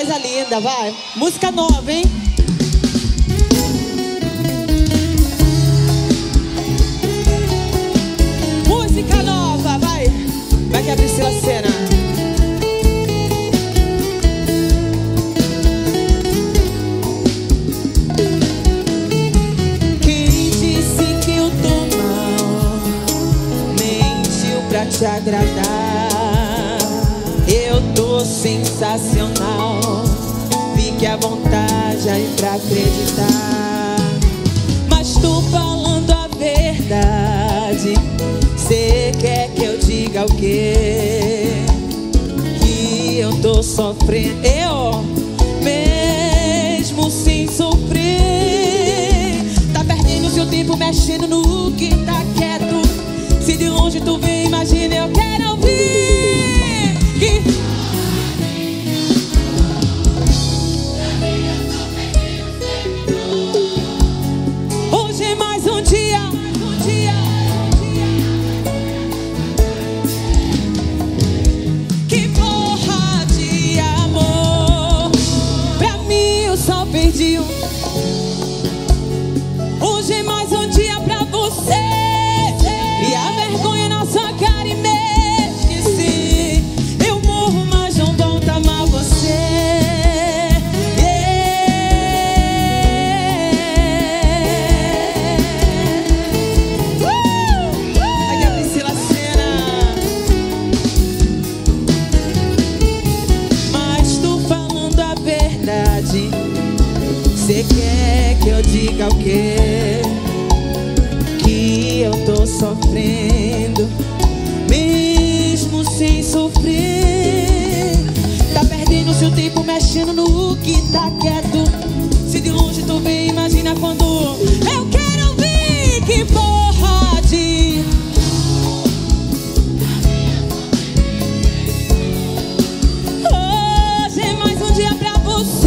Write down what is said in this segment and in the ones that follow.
Coisa linda, vai. Música nova, hein? Música nova, vai. Vai que é a Priscila Senna. Quem disse que eu tô mal mentiu pra te agradar. Eu tô sensacional, fique à vontade aí pra acreditar. Mas tô falando a verdade. Cê quer que eu diga o quê? Que eu tô sofrendo. Eu, mesmo sem sofrer, tá perdendo seu tempo mexendo no que tá quieto. Se de longe tu vem, imagina, eu quero ouvir que... Hoje é mais um dia, que porra de amor. Pra mim eu só perdi um. Hoje é mais um dia pra você. E a vergonha na sua cara e me esqueci. Eu morro, mas não volto a amar você. Aqui é a Priscila Senna. Mas tô falando a verdade. Cê quer que eu diga o quê? Que eu tô sofrendo, mesmo sem sofrer. Tá perdendo seu tempo mexendo no que tá quieto. Se de longe tu vem, imagina quando eu quero ouvir que porra de... Hoje é mais um dia pra você.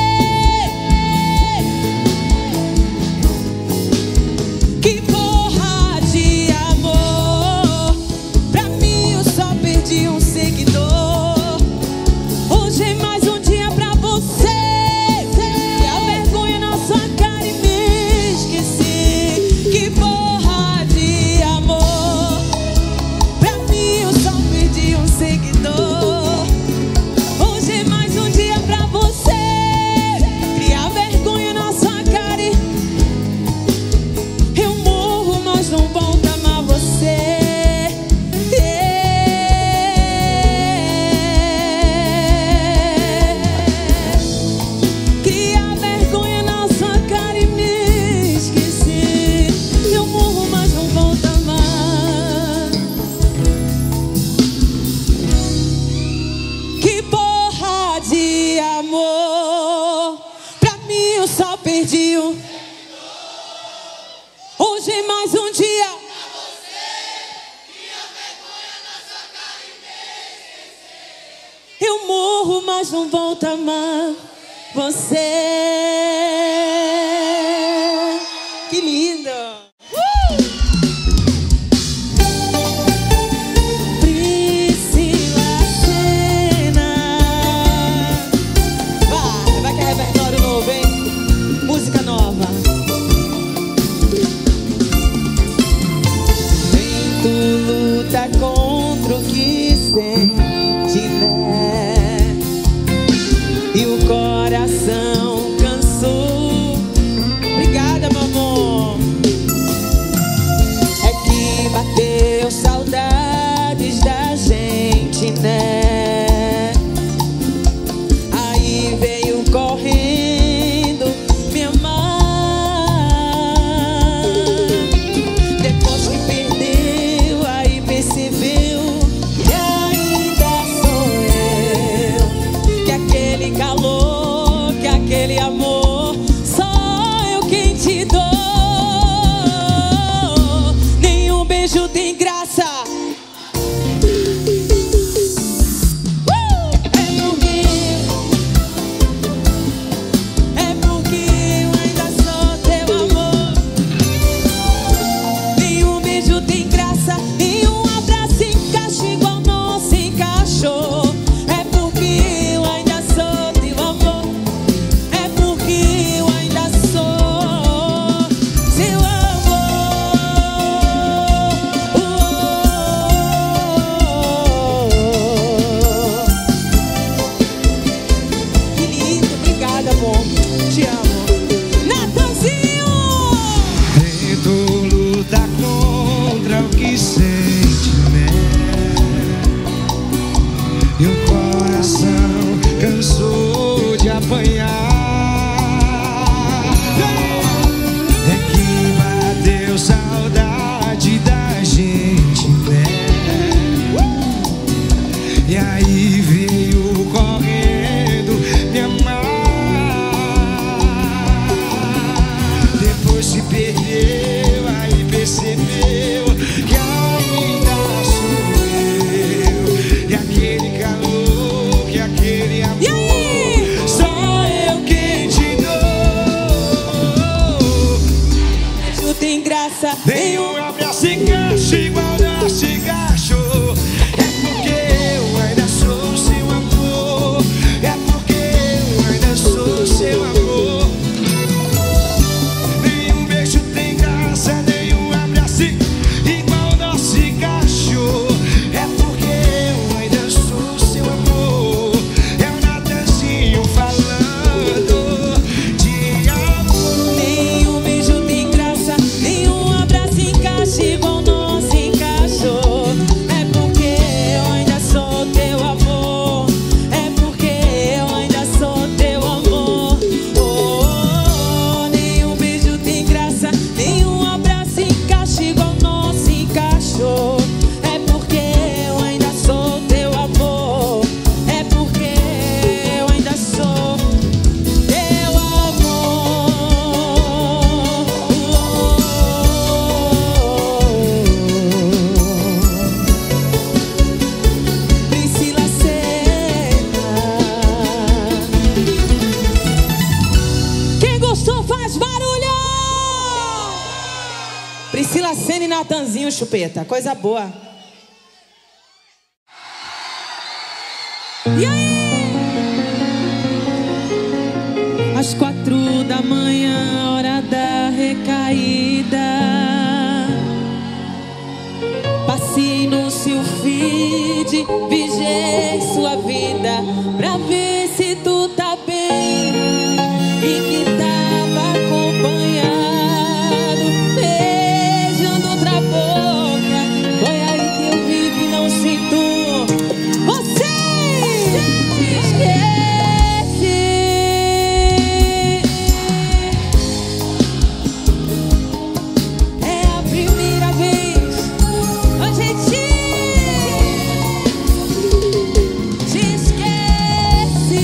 Que porra de amor. Pra mim eu só perdi um seguidor. Hoje é mais um dia pra você. E a vergonha na sua cara e me esqueci. Que porra de amor. Pra mim eu só perdi um seguidor. Hoje é mais um dia pra você. Cria vergonha na sua cara e eu morro, mas não volto a amar você. Cria vergonha na sua cara e me esqueci. Eu morro, mas não volto a amar. Que porra de amor. Pra mim eu só perdi um. Hoje é mais um dia. Eu morro, mas não volto a amar você. Que lindo! Priscila Senna. Vai que é repertório novo, hein? Música nova. Tu luta contra o que sente, né? E o coração cansou amor, te amo. Natanzinho! Tento lutar contra o que sente, né? E o coração cansou de apanhar. É que bateu saudade da gente, né? E aí veio correndo me amar. Depois se perdeu, aí percebeu que ainda sou eu. E aquele calor, que aquele amor, só eu quem te dou. Beijo tem graça, Nenhum abraço encaixa igual nosso cachorro. É porque eu ainda sou seu amor. É porque eu ainda sou seu amor. Nenhum beijo tem graça, nenhum abraço igual nosso cachorro. É porque eu ainda sou seu amor. É o Natanzinho falando de amor. nenhum beijo tem graça, nenhum abraço encaixa igual nosso encaixou. É porque eu ainda sou teu amor. É porque eu ainda sou teu amor. Oh, nenhum beijo tem graça, nenhum abraço encaixa igual nosso encaixou. É porque eu ainda sou teu amor. É porque eu ainda sou teu amor. Priscila Senna. Quem gostou faz barulho! Priscila Senna e Natanzinho, chupeta, coisa boa. E aí? Às 4 da manhã, hora da recaída. Passei no seu feed, vigiei sua vida pra ver se tu tá bem e que tava acompanhado, beijando outra boca. Foi aí que eu vi que não sinto. Você te esquece. É a primeira vez a gente te esquece.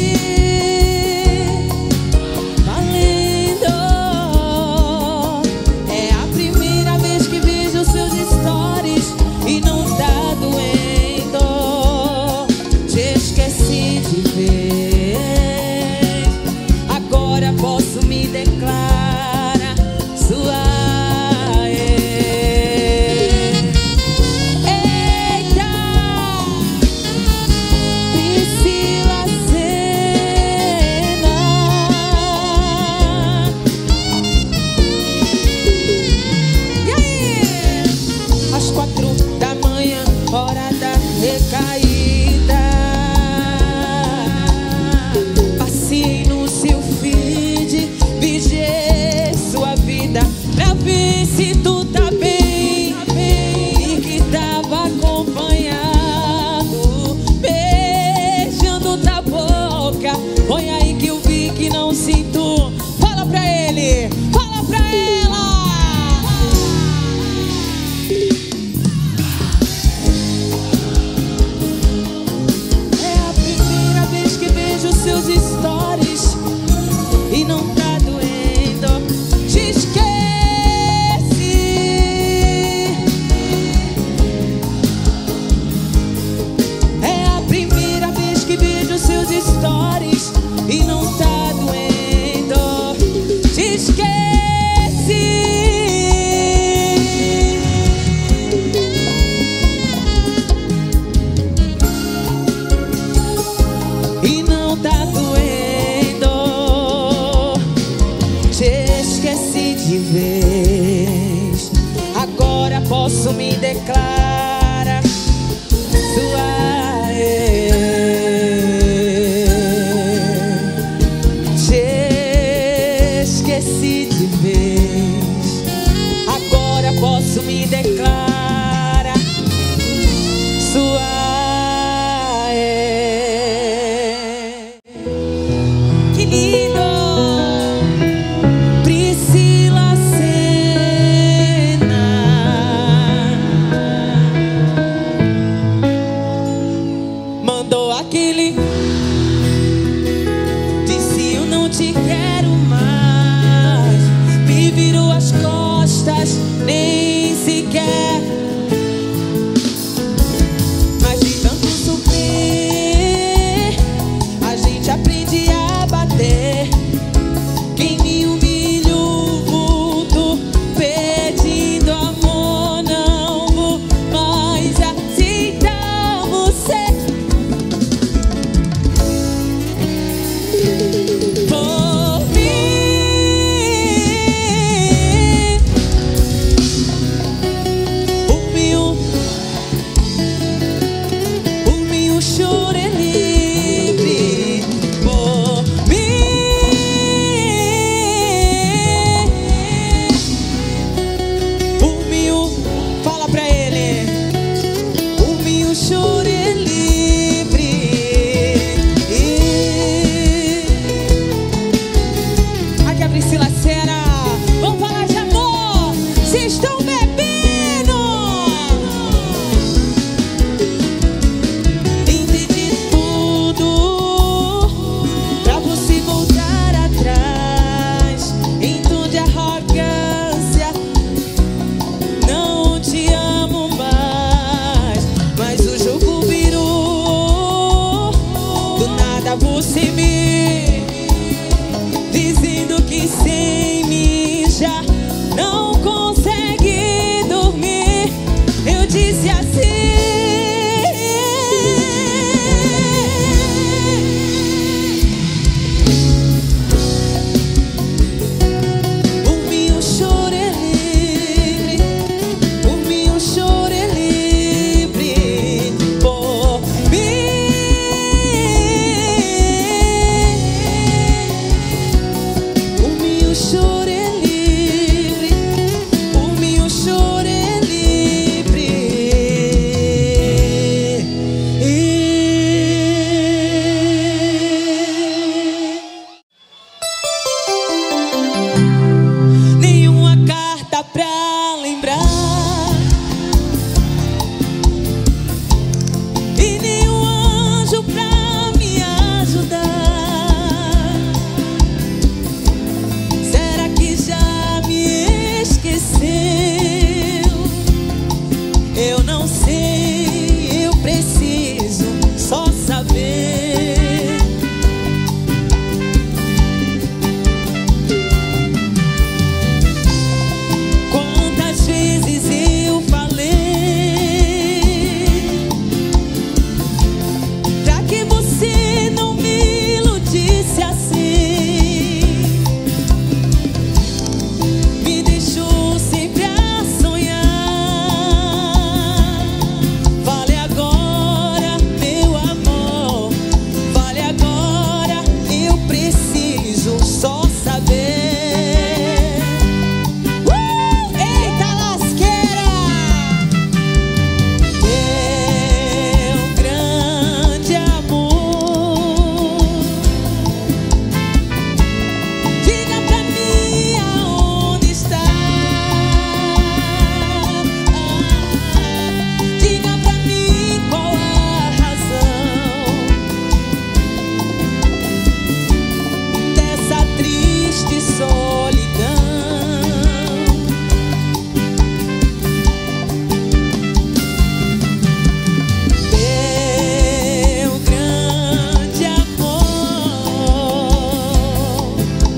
já não consegue dormir. Eu disse assim: por mim o choro é livre, por mim o choro é livre, por mim. Por mim o choro é livre, por mim o choro é livre. Nenhuma carta pra lembrar e nenhum anjo pra me ajudar. Será que já me esqueceu? Eu não sei, eu preciso só saber. Quantas vezes eu falei pra que você não me iludisse assim, me deixou sempre a sonhar. Vale agora, meu amor, vale agora, eu preciso só saber. Eita lasqueira! Teu grande amor, diga pra mim aonde está. Diga pra mim qual a razão dessa triste solidão. Teu grande amor,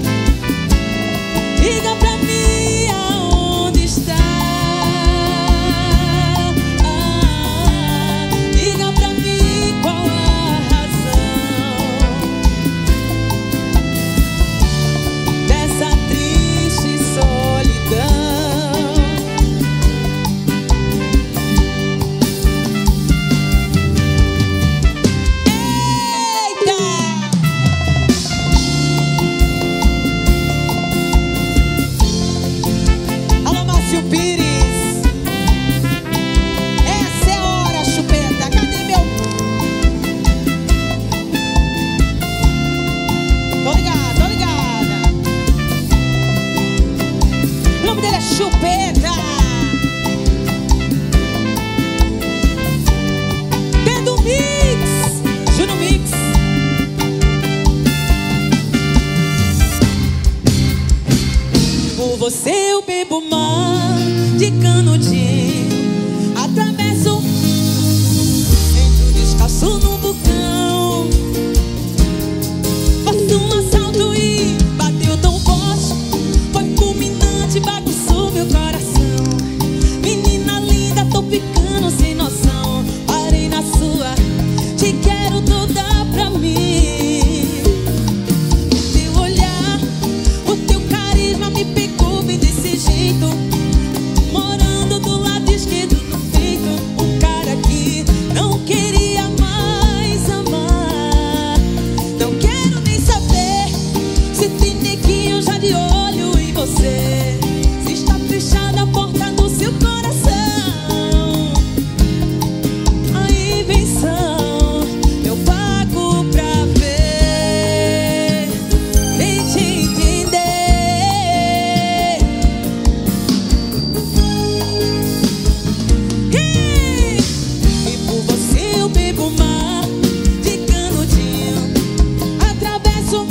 diga pra mim aonde está. Diga pra mim qual a razão dessa triste solidão. Eita! Alô, Márcio Pires, essa é a hora, chupeta. Cadê meu? Tô ligada, tô ligada. O nome dele é Chupeta. Dedo Mix, Juno Mix. Por você eu bebo mar de canudinho, atravesso, entro descalço no vulcão. Faço um assalto e bateu tão forte, foi fulminante, bagunçou meu coração. Menina linda, tô ficando sem noção. Parei na sua, te quero toda pra mim. O teu olhar, o teu carisma me pegou bem desse jeito. Morando do lado esquerdo no peito, um cara que não queria mais amar. Não quero nem saber se tem neguinho já de olho em você, se está fechada a porta do seu coração. A invenção eu pago pra ver, nem te entender. E por você eu bebo mar de canudinho, atravesso,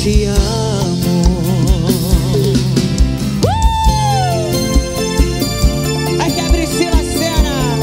te amo. Aqui é a Priscila Sena.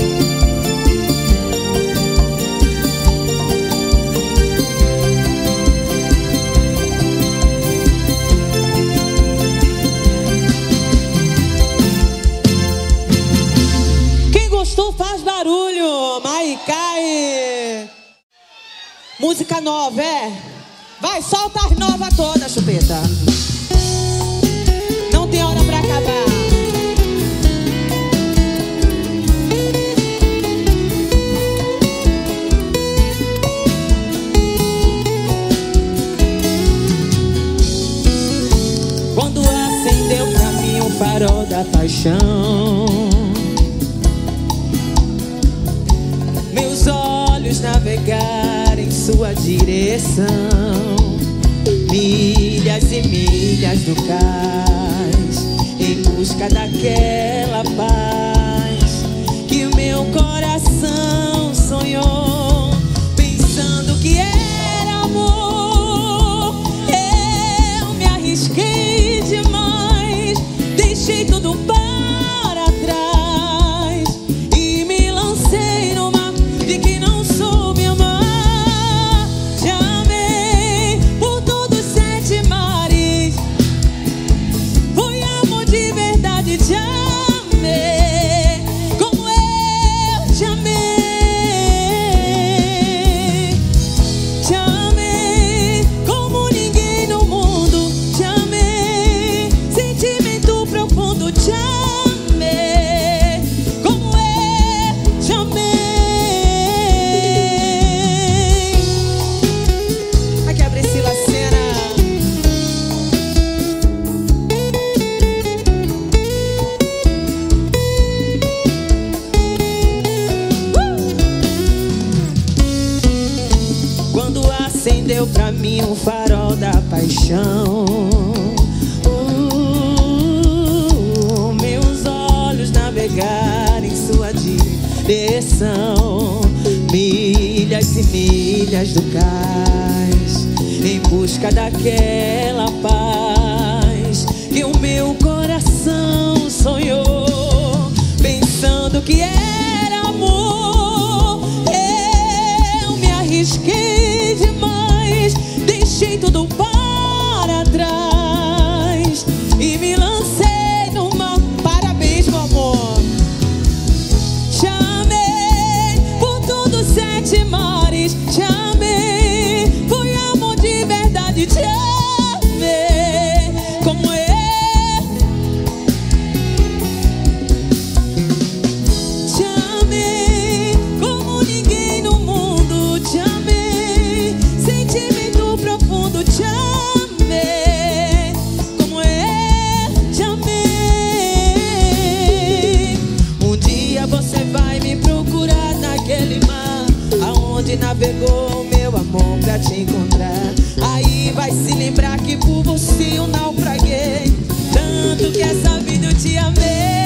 Quem gostou faz barulho. Maikai. Música nova, é? Vai, solta as novas todas, Chupeta. Não tem hora pra acabar. Quando acendeu pra mim o farol da paixão, meus olhos navegaram em sua direção, milhas e milhas do cais, em busca daquela paz que o meu coração sonhou, pensando que era amor. Eu me arrisquei demais, deixei tudo para trás e me lancei no mar de que não soube amar. Te amei por todos os 7 mares, foi amor de verdade. Te amei como eu te amei. Te amei como ninguém no mundo. Te amei, sentimento profundo. Te amei como eu te amei. Aqui é a Priscila Sena. Quando acendeu pra mim o farol da paixão, meus olhos navegaram em sua direção, milhas e milhas do cais, em busca daquela paz que o meu coração sonhou, pensando que era amor. Eu me arrisquei demais, deixei tudo para trás e me lancei no mar. Parabéns, meu amor. Te amei por todos os 7 mares. Te amei, foi amor de verdade. Te amei como eu. Te amei como ninguém no mundo. Te amei, sentimento profundo. Te amei como eu te amei. Um dia você vai me procurar naquele mar aonde navegou o meu amor pra te encontrar. Aí vai se lembrar que por você eu naufraguei, tanto que essa vida eu te amei.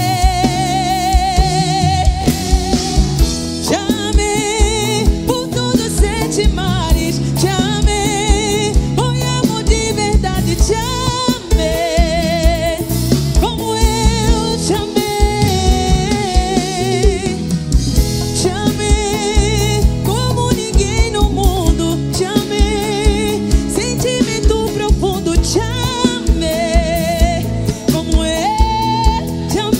Te amei por todos os 7 mares. Te amei, foi amor de verdade. Te amei como eu te amei. Te amei como ninguém no mundo. Te amei, sentimento profundo. Te amei como eu te amei.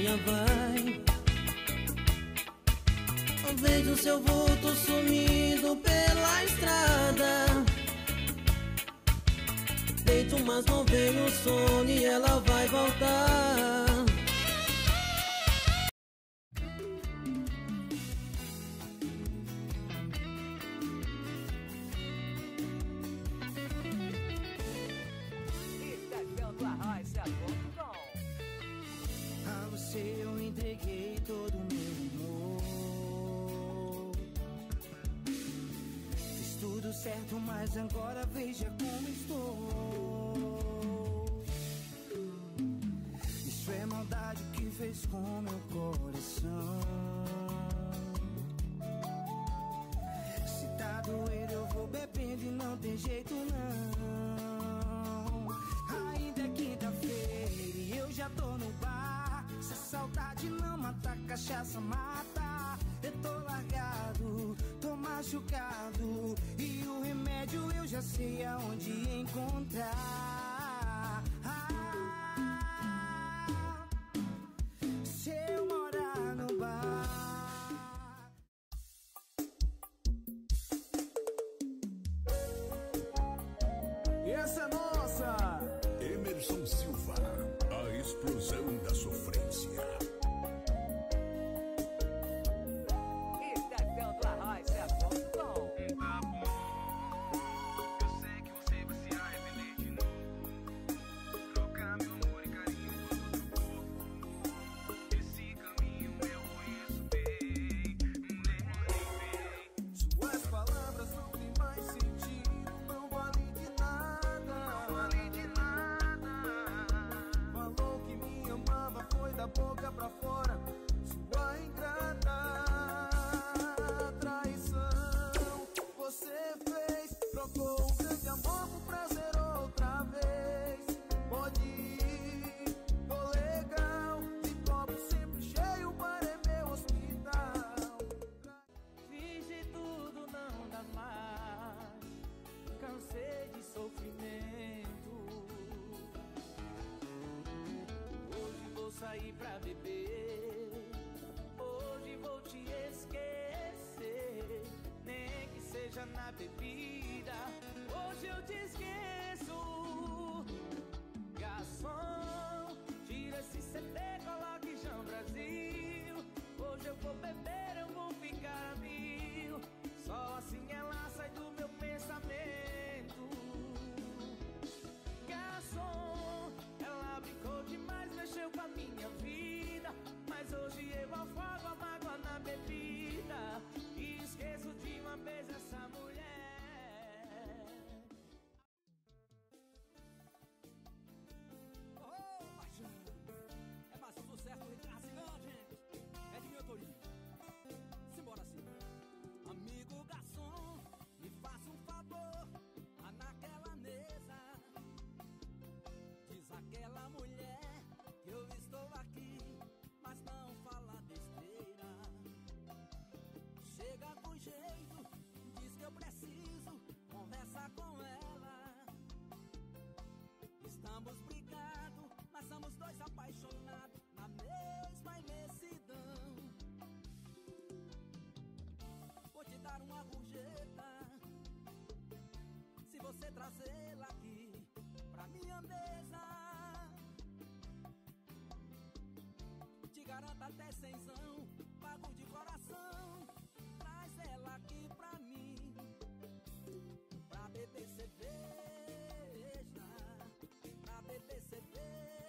dia vai. Vejo seu vulto sumindo pela estrada. Deito, mas não vejo o sono e ela vai voltar. A você eu entreguei todo o meu amor. Fiz tudo certo, mas agora veja como estou. Isso é maldade que fez com meu coração. Se tá doendo eu vou bebendo e não tem jeito não. Ainda é quinta-feira e eu já tô no bar. Se a saudade não mata, cachaça mata. Eu tô largado, tô machucado, e o remédio eu já sei aonde encontrar. Se eu morar no bar. E essa é nossa! Emerson Silva, a explosão da sofrência. Da boca pra fora, sua ingrata traição. Você fez, trocou um grande amor por prazer outra vez. Pode ir, tô legal, de copo sempre cheio, para é meu hospital. Fiz de tudo, não dá mais. Cansei de sofrimento. Vou sair pra beber, hoje vou te esquecer, nem que seja na bebida, hoje eu te esqueço. Garçom, tira esse CD, coloque João Brasil, hoje eu vou beber, eu vou ficar a mil, só assim ela sai do meu pensamento. Garçom, ela brincou demais, mexeu com a minha vida, mas hoje eu afogo a mágoa na bebida e esqueço de uma vez essa mulher. Oh, paixão! É mais um sucesso do Ricardo Cigano, gente! É de minha autoria. Simbora assim. Amigo garçom, me faça um favor, lá naquela mesa. Diz aquela mulher que eu estou aqui, mas não fala besteira. Chega com jeito, diz que eu preciso conversar com ela. Estamos brigados, mas somos dois apaixonados na mesma imensidão. Vou te dar uma gorjeta se você trazê-la aqui pra minha mesa. Te garanto até cenzão, pago de coração. Traz ela aqui pra mim, pra beber cerveja, pra beber cerveja,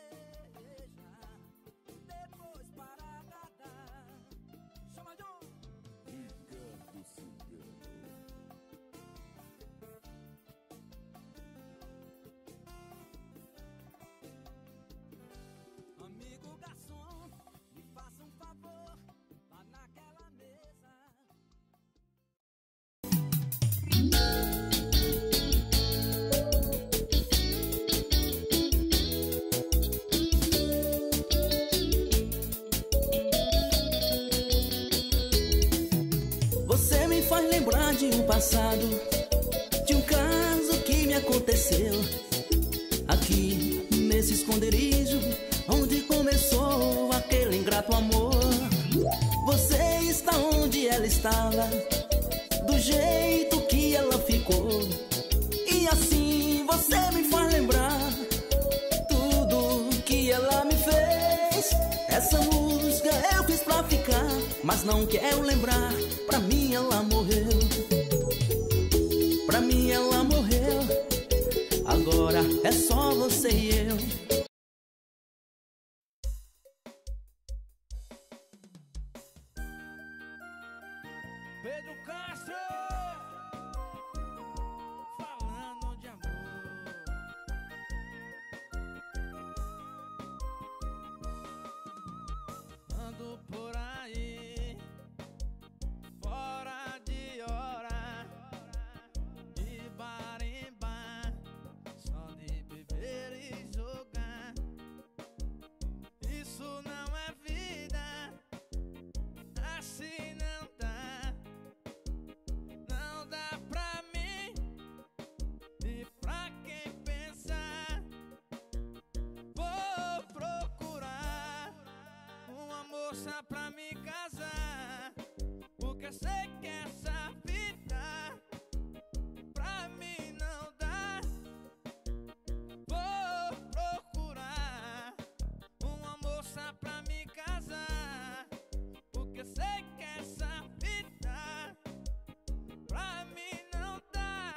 depois para agradar. Chama John! Ricardo Cigano. Amigo garçom, me faça um favor, lá naquela mesa. Você me faz lembrar de um passado, de um caso que me aconteceu aqui nesse esconderijo onde começou aquele ingrato. estava, do jeito que ela ficou. E assim você me faz lembrar tudo que ela me fez. Essa música eu fiz pra ficar, mas não quero lembrar. Pra mim ela morreu, pra mim ela morreu. Agora é só você e eu. Pedro Castro, falando de amor. Ando por aí, fora de hora, de bar em bar, só de beber e jogar. Isso não é vida, assim não dá. Não dá pra mim e pra quem pensar. Vou procurar uma moça pra me casar, porque sei que essa vida pra mim não dá. Vou procurar uma moça pra me casar, porque sei que essa vida pra mim não dá.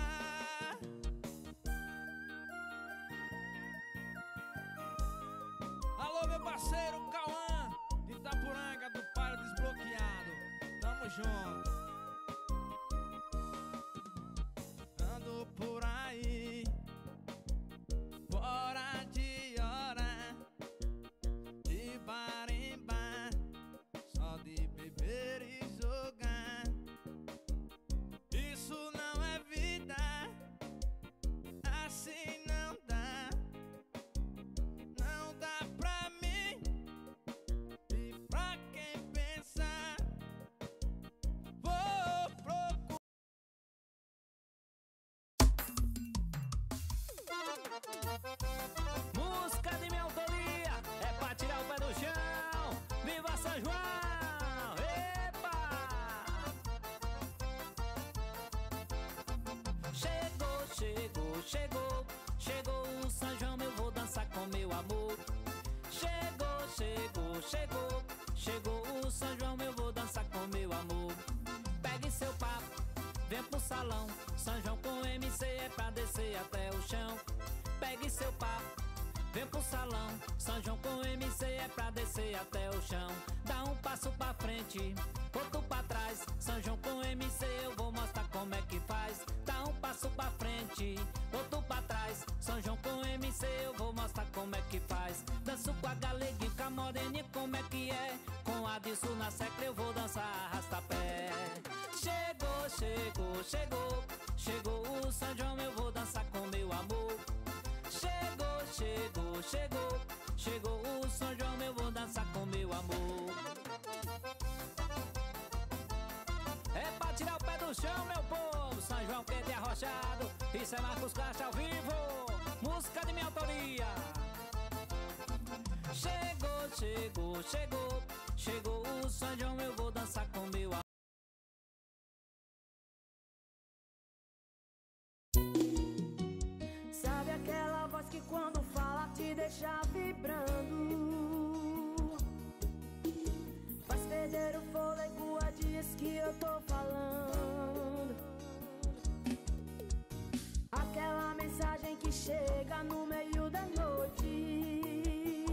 Alô, meu parceiro Cauã, de Itapuranga, do Palio Desbloqueado. Tamo junto. Ando por aí, fora de hora, de bar em bar, só de beber e jogar. Isso não é vida, assim não dá. Não dá pra mim e pra quem pensar. Vou procurar. Música de minha autoria, é pra tirar o pé do chão. Viva São João! Epa! Chegou, chegou, chegou, chegou o São João, eu vou dançar com meu amor. Chegou, chegou, chegou, chegou o São João, eu vou dançar com meu amor. Pegue seu papo, vem pro salão. São João com MC é pra descer até o chão. Pegue seu papo, vem pro salão. São João com MC é pra descer até o chão. Dá um passo pra frente, outro pra trás. São João com MC eu vou mostrar como é que faz. Dá um passo pra frente, outro pra trás. São João com MC eu vou mostrar como é que faz. Danço com a galeguinha, com a moreninha, como é que é? Com a disso na secra eu vou dançar arrasta-pé. Chegou, chegou, chegou, chegou o São João, eu vou dançar com meu amor. Chegou, chegou, chegou, chegou o São João, eu vou dançar com meu amor. É pra tirar o pé do chão, meu povo. São João quente e arrochado, isso é Marcos Castro ao vivo. Música de minha autoria. Chegou, chegou, chegou, chegou o São João, eu vou dançar com meu amor. Sabe aquela voz que quando fala te deixa vibrando, faz perder o fôlego, há dias que eu tô falando. Aquela mensagem que chega no meio da noite,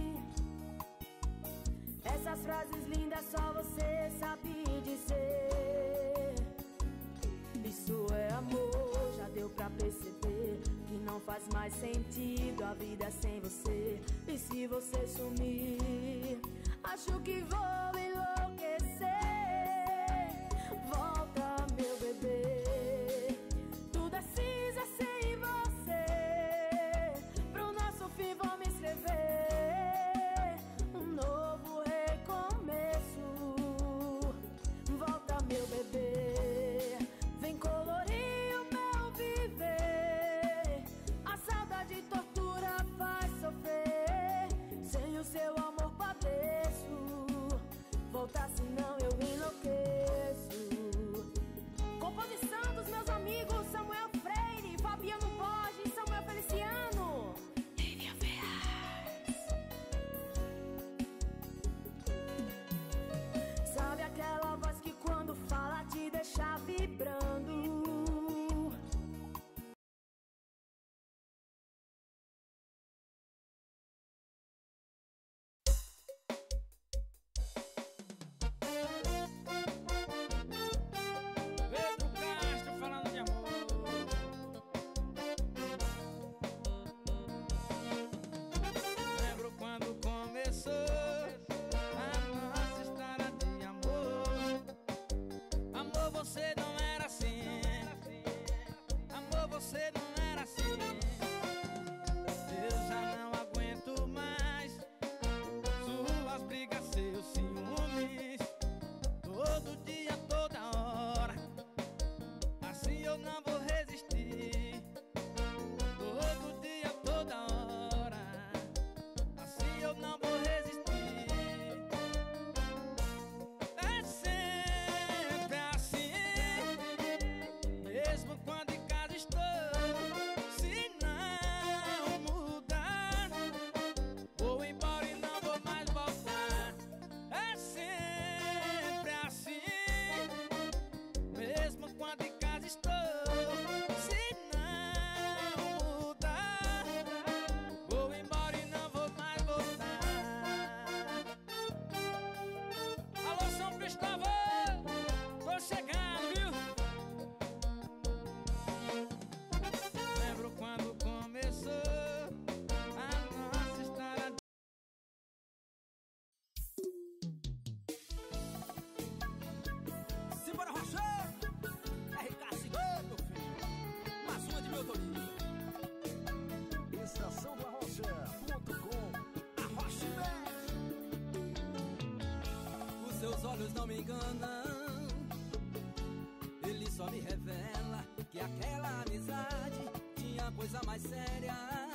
essas frases lindas só você sabe dizer. Isso é amor, já deu pra perceber que não faz mais sentido a vida sem você. E se você sumir, acho que vou enlouquecer. Volta, meu bebê, tudo é cinza sem você. Pro nosso fim vou me escrever um novo recomeço. Volta, meu bebê, vem colorir o meu viver. A saudade tortura, faz sofrer. Sem o seu amor padeço. Amor, você não era assim. Amor, você não era assim. Eu já não aguento mais suas brigas, seus ciúmes, todo dia, toda hora. Assim eu não vou resistir. Todo dia, toda hora. Assim eu não vou resistir. É sempre assim, mesmo quando em casa estou. Se não mudar, vou embora e não vou mais voltar. É sempre assim, mesmo quando em casa estou. Se não mudar, vou embora e não vou mais voltar. Alô, São Cristóvão, tô chegando, viu? Lembro quando começou a nossa história. Simbora, Rocha! RK Cigano, meu filho. Mais uma de meu autoria. Estação do Arrocha.com. Arrocha e os seus olhos não me enganam. Ele só me revela que aquela amizade tinha coisa mais séria.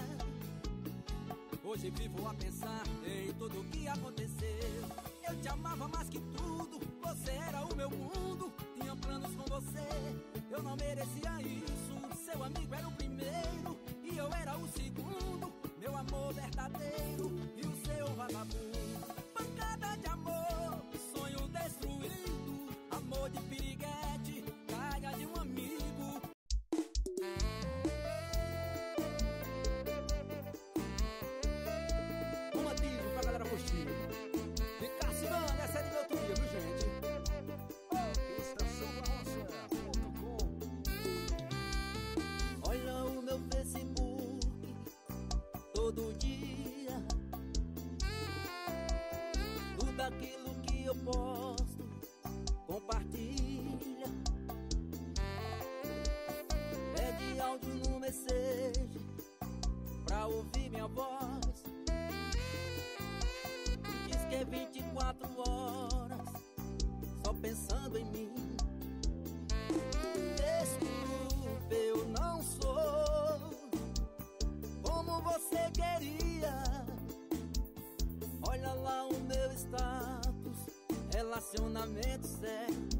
Hoje vivo a pensar em tudo o que aconteceu. Eu te amava mais que tudo, você era o meu mundo. Tinha planos com você, eu não merecia isso. Seu amigo era o primeiro e eu era o segundo. Meu amor verdadeiro e o seu vagabundo. Pancada de amor, sonho destruído. Amor de piriguete, carga de um amigo. Romantismo pra galera coxinha. Ficar se dando, essa é de meu autoria, viu, gente? Estação do Arrocha.com. Olha o meu Facebook todo dia. Tudo aquilo que eu posto, compartilha. Pede áudio no message pra ouvir minha voz. Diz que é 24 horas só pensando em mim. Desculpe, eu não sou como você queria. Olha lá o meu status, relacionamento sério.